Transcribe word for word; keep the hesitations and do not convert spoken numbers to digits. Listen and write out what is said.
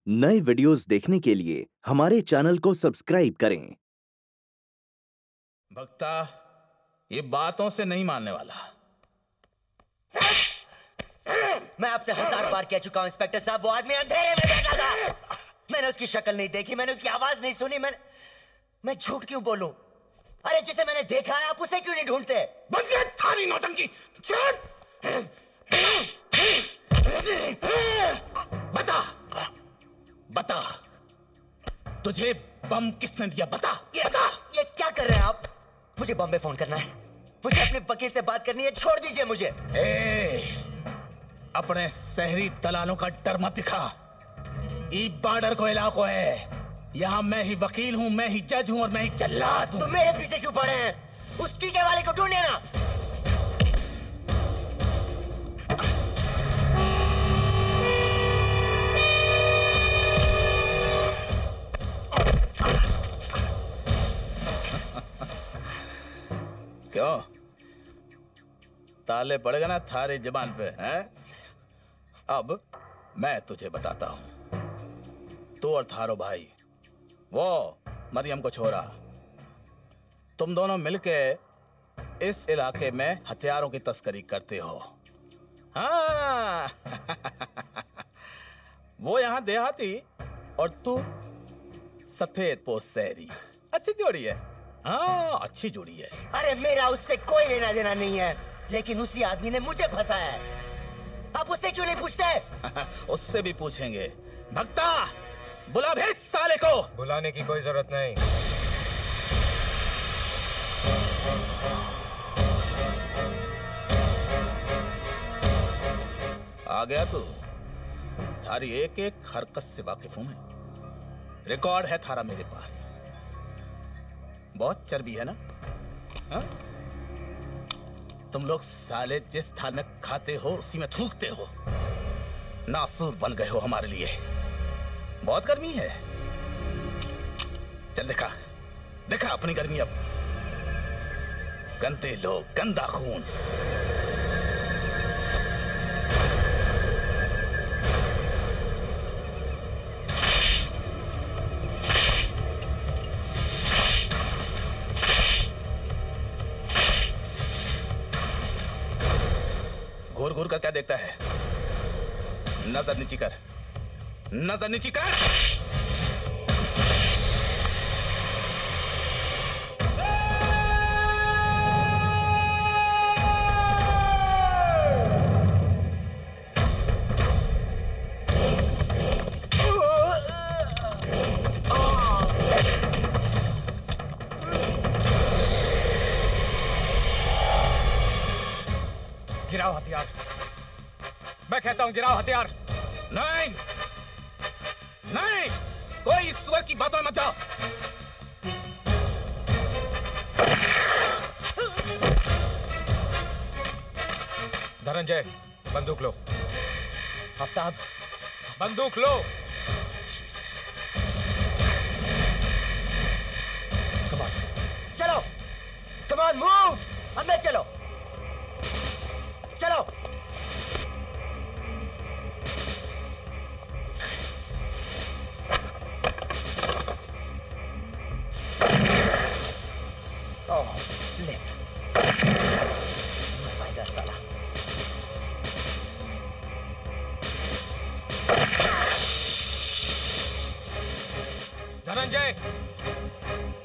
नए वीडियोस देखने के लिए हमारे चैनल को सब्सक्राइब करें। भक्ता ये बातों से नहीं मानने वाला। मैं आपसे हजार बार कह चुका हूं इंस्पेक्टर साहब, वो आदमी अंधेरे में बैठा था। मैंने उसकी शक्ल नहीं देखी, मैंने उसकी आवाज नहीं सुनी। मैं मैं झूठ क्यों बोलूं? अरे जिसे मैंने देखा है आप उसे क्यों नहीं ढूंढते? बंद कर थारी नौटंकी। बता बता तुझे बम किसने दिया? बता ये, बता। ये क्या कर रहे हैं आप? मुझे बॉम्बे फोन करना है, मुझे अपने वकील से बात करनी है, छोड़ दीजिए मुझे। ए, अपने शहरी दलालों का डर मत दिखा। ई बॉर्डर को इलाको है, यहाँ मैं ही वकील हूँ, मैं ही जज हूँ और मैं ही जल्लाद हूँ। तुम मेरे पीछे क्यों पड़े हैं? उस टीके वाले को ढूंढे ना। क्यों ताले पड़ गए ना थारी जबान पे हैं? अब मैं तुझे बताता हूं। तू और थारो भाई वो मरियम को छोड़ा, तुम दोनों मिलके इस इलाके में हथियारों की तस्करी करते हो। हाँ वो यहां देहाती और तू सफेद पोस्ट शहरी। अच्छी जोड़ी है। हाँ अच्छी जोड़ी है। अरे मेरा उससे कोई लेना देना नहीं है, लेकिन उसी आदमी ने मुझे फंसाया है। आप उससे क्यों नहीं पूछते? उससे भी पूछेंगे। भक्ता बुला भेज साले को। बुलाने की कोई जरूरत नहीं। आ गया तू। थारी एक एक हरकत से वाकिफ हूं मैं। रिकॉर्ड है थारा मेरे पास। बहुत चर्बी है ना? हा? तुम लोग साले जिस थाल में खाते हो उसी में थूकते हो। नासूर बन गए हो हमारे लिए। बहुत गर्मी है। चल दिखा दिखा अपनी गर्मी अब। गंदे लोग, गंदा खून। घूर घूर कर क्या देखता है? नजर नीची कर, नजर नीची कर। गिराओ हथियार। मैं कहता हूं गिराओ हथियार। नहीं नहीं, कोई इस सुअर की बातों में मत जाओ। धनंजय बंदूक लो। आफ्ताब बंदूक लो। कम ऑन, चलो। कम ऑन मूव, अंदर चलो चलो। ओह फ्लिप, मर पाएगा साला। धनंजय